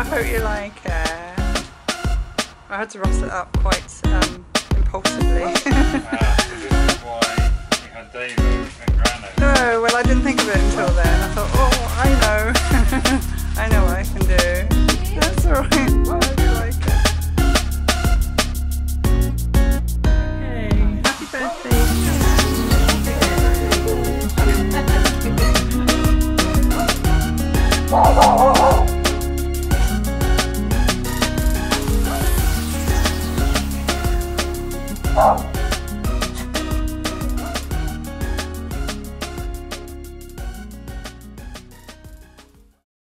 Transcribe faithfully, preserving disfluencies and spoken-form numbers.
I hope you like it. I had to rustle it up quite um, impulsively. Ah, so this is why you had David and Grano. No, well I didn't think of it until then. I thought, oh, I know. I know what I can do. That's alright. Well, I do like it. Hey, happy birthday. Bye-bye.